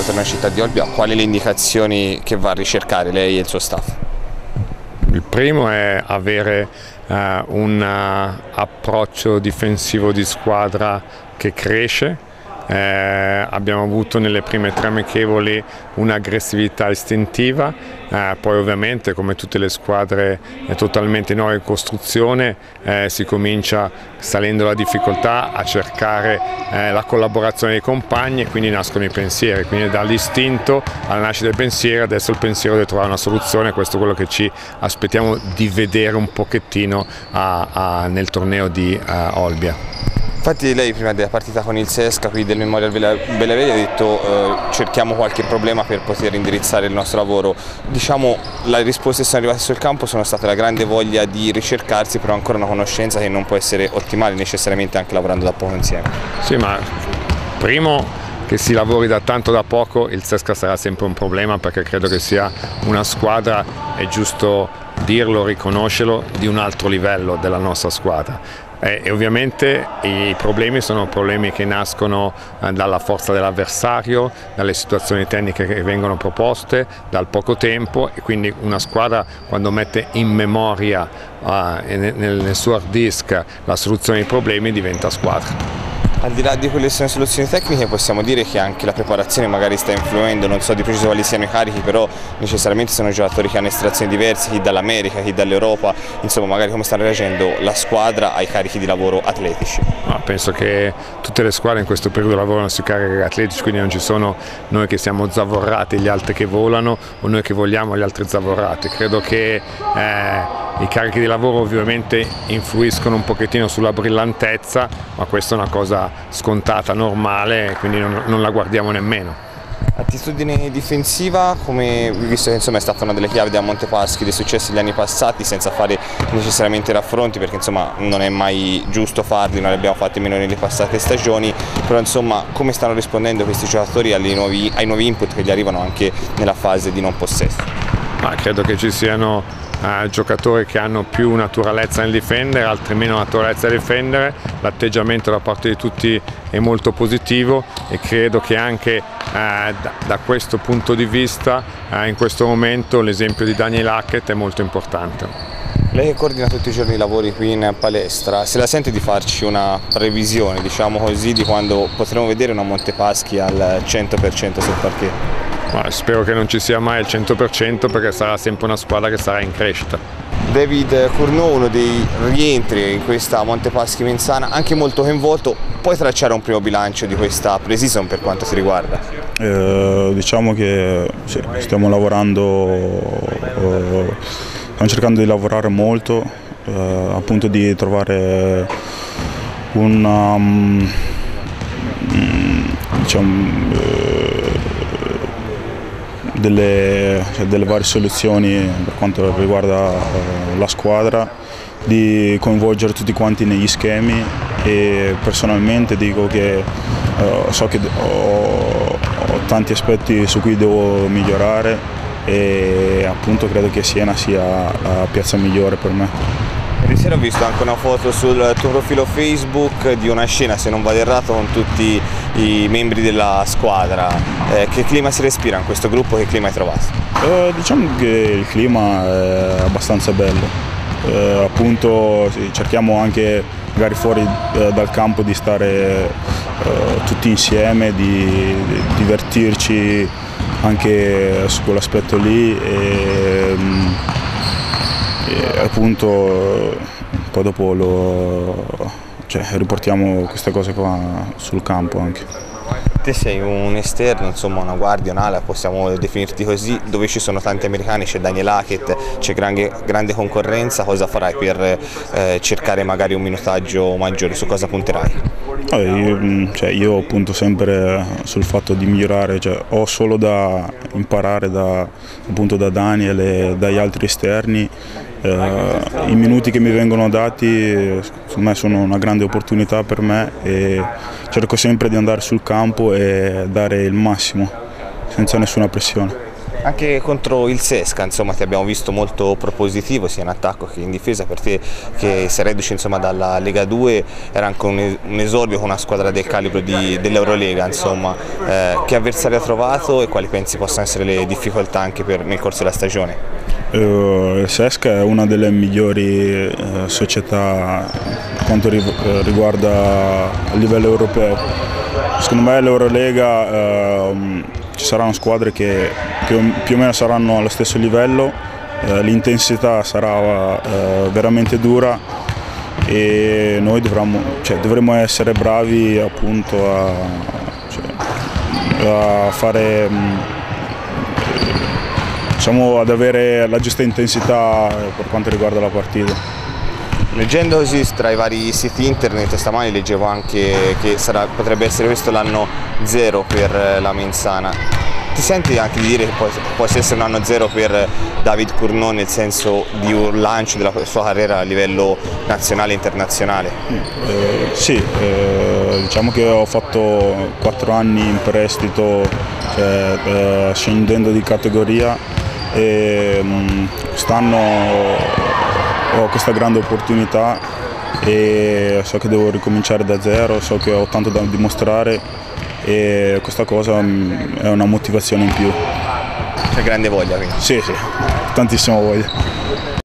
torneo Città di Olbia, quali le indicazioni che va a ricercare lei e il suo staff? Il primo è avere un approccio difensivo di squadra che cresce. Abbiamo avuto nelle prime 3 amichevoli un'aggressività istintiva, poi ovviamente come tutte le squadre totalmente nuove in costruzione si comincia, salendo la difficoltà, a cercare la collaborazione dei compagni e quindi nascono i pensieri, quindi dall'istinto alla nascita del pensiero, adesso il pensiero deve trovare una soluzione. Questo è quello che ci aspettiamo di vedere un pochettino nel torneo di Olbia. Infatti lei prima della partita con il Sesca qui del Memorial Bellevedi ha detto cerchiamo qualche problema per poter indirizzare il nostro lavoro. Diciamo le risposte che sono arrivate sul campo sono state la grande voglia di ricercarsi, però ancora una conoscenza che non può essere ottimale necessariamente anche lavorando da poco insieme. Sì, ma primo che si lavori da tanto da poco, il Sesca sarà sempre un problema, perché credo che sia una squadra, è giusto dirlo, riconoscerlo, di un altro livello della nostra squadra. E ovviamente i problemi sono problemi che nascono dalla forza dell'avversario, dalle situazioni tecniche che vengono proposte, dal poco tempo, e quindi una squadra quando mette in memoria nel suo hard disk la soluzione ai problemi diventa squadra. Al di là di quelle che sono soluzioni tecniche, possiamo dire che anche la preparazione magari sta influendo, non so di preciso quali siano i carichi, però necessariamente sono giocatori che hanno estrazioni diverse, chi dall'America, chi dall'Europa, insomma magari come stanno reagendo la squadra ai carichi di lavoro atletici? Penso che tutte le squadre in questo periodo lavorano sui carichi atletici, quindi non ci sono noi che siamo zavorrati e gli altri che volano, o noi che vogliamo e gli altri zavorrati. Credo che i carichi di lavoro ovviamente influiscono un pochettino sulla brillantezza, ma questa è una cosa scontata, normale, quindi non la guardiamo nemmeno. Attitudine difensiva, come visto che insomma è stata una delle chiavi da Montepaschi dei successi degli anni passati, senza fare necessariamente raffronti, perché insomma non è mai giusto farli, non li abbiamo fatti meno nelle passate stagioni, però insomma come stanno rispondendo questi giocatori ai nuovi input che gli arrivano anche nella fase di non possesso? Credo che ci siano giocatori che hanno più naturalezza nel difendere, altri meno naturalezza nel difendere. L'atteggiamento da parte di tutti è molto positivo e credo che anche da questo punto di vista in questo momento l'esempio di Daniel Hackett è molto importante. Lei che coordina tutti i giorni i lavori qui in palestra, se la sente di farci una previsione, diciamo così, di quando potremo vedere una Montepaschi al 100% sul parquet? Spero che non ci sia mai il 100%, perché sarà sempre una squadra che sarà in crescita. David Cournot, uno dei rientri in questa Montepaschi Menzana, anche molto coinvolto, puoi tracciare un primo bilancio di questa pre-season per quanto ti riguarda? Diciamo che sì, stiamo lavorando, stiamo cercando di lavorare molto, appunto di trovare delle varie soluzioni per quanto riguarda la squadra, di coinvolgere tutti quanti negli schemi, e personalmente dico che so che ho tanti aspetti su cui devo migliorare, e appunto credo che Siena sia la piazza migliore per me. Ieri sera ho visto anche una foto sul tuo profilo Facebook di una scena, se non vado errato, con tutti i membri della squadra. Che clima si respira in questo gruppo, che clima hai trovato? Diciamo che il clima è abbastanza bello. Appunto sì, cerchiamo anche magari fuori dal campo di stare tutti insieme, di divertirci anche su quell'aspetto lì, e appunto poi dopo riportiamo queste cose qua sul campo anche. Te sei un esterno, insomma una guardia, un'ala, possiamo definirti così, dove ci sono tanti americani, c'è Daniel Hackett, c'è grande concorrenza. Cosa farai per cercare magari un minutaggio maggiore, su cosa punterai? Io punto sempre sul fatto di migliorare, ho solo da imparare appunto da Daniel e dagli altri esterni. I minuti che mi vengono dati secondo me sono una grande opportunità per me, e cerco sempre di andare sul campo e dare il massimo senza nessuna pressione. Anche contro il Sesca, insomma, ti abbiamo visto molto propositivo sia in attacco che in difesa. Per te, che sei reduce, insomma, dalla Lega 2, era anche un esordio con una squadra del calibro dell'Eurolega, insomma, che avversario ha trovato e quali pensi possano essere le difficoltà anche nel corso della stagione? Il Sesca è una delle migliori società per quanto riguarda a livello europeo. Secondo me l'Eurolega ci saranno squadre che più o meno saranno allo stesso livello, l'intensità sarà veramente dura e noi dovremmo essere bravi appunto a fare, diciamo, ad avere la giusta intensità per quanto riguarda la partita. Leggendo così tra i vari siti internet stamani leggevo anche che potrebbe essere questo l'anno 0 per la Menzana. Ti senti anche di dire che può essere un anno 0 per David Cournot, nel senso di un lancio della sua carriera a livello nazionale e internazionale? Sì, diciamo che ho fatto 4 anni in prestito, scendendo di categoria, e quest'anno ho questa grande opportunità e so che devo ricominciare da zero, so che ho tanto da dimostrare e questa cosa è una motivazione in più. C'è grande voglia quindi? Sì, tantissima voglia.